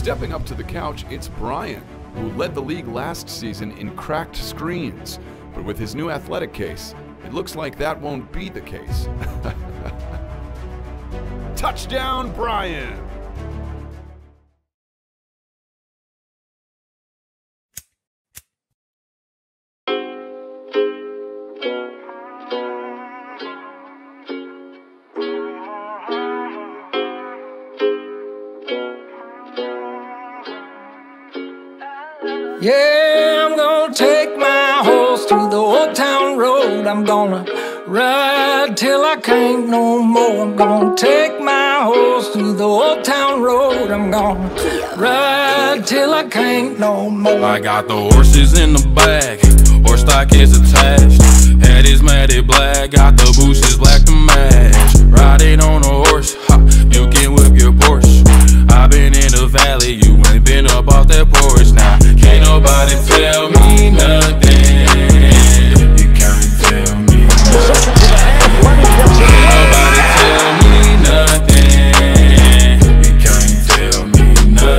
Stepping up to the couch, it's Brian, who led the league last season in cracked screens. But with his new athletic case, it looks like that won't be the case. Touchdown, Brian! Yeah, I'm gonna take my horse to the old town road. I'm gonna ride till I can't no more. I'm gonna take my horse to the old town road. I'm gonna ride till I can't no more. I got the horses in the bag, horse stock is attached. Head is matted black, got the bushes black to match. Riding on a horse, ha, you can whip your Porsche. I've been in the valley, you ain't been up off that porch. Now, can't nobody tell me nothing. You can't tell me nothing. Can't nobody tell me nothing. You can't tell me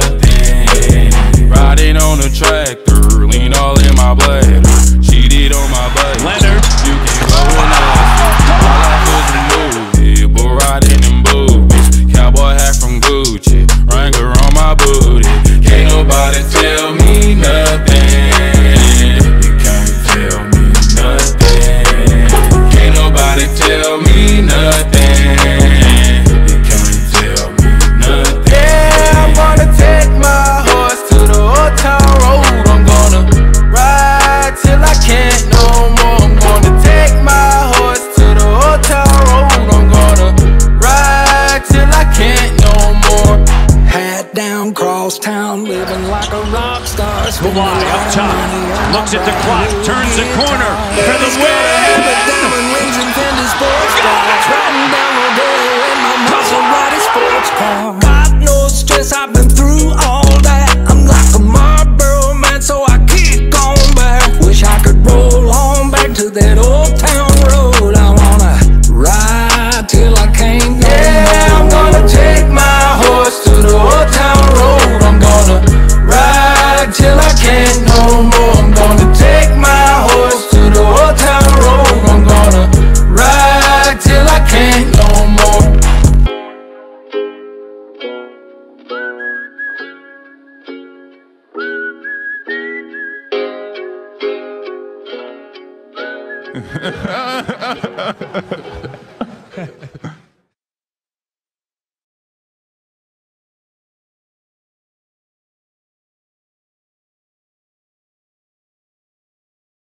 nothing. Riding on a tractor, lean all in my bladder. Cheated on my buddy. Leonard. You can go and ask. All I was a movie, bull riding in boobies. Cowboy hat from Gucci, Wrangler on my booty. Can't nobody tell me nothing. You can't tell me nothing. Can't nobody tell me nothing. You can't tell me nothing. Yeah, I'm gonna take my horse to the old town road. I'm gonna ride till I can't no more. I'm gonna take my horse to the old town road. I'm gonna ride till I can't no more. Hat down, cross town, living like a rock star. Kawhi up top, looks at the clock, turns the corner for the win. Diamond rings and Fendi sports cars. Riding down Rodeo in my Maserati sports car. Got no stress, I've been through all that. I'm like a Marlboro man, so I kick on back. Wish I could roll on back to that old town road. I wanna ride till I can't no more. I'm gonna take my horse to the old town road. I'm gonna ride till I can't no more. I'm gonna take my horse to the old town road. I'm gonna ride till I can't no more.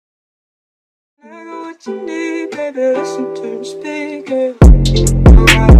I got what you need, baby, listen to the speaker.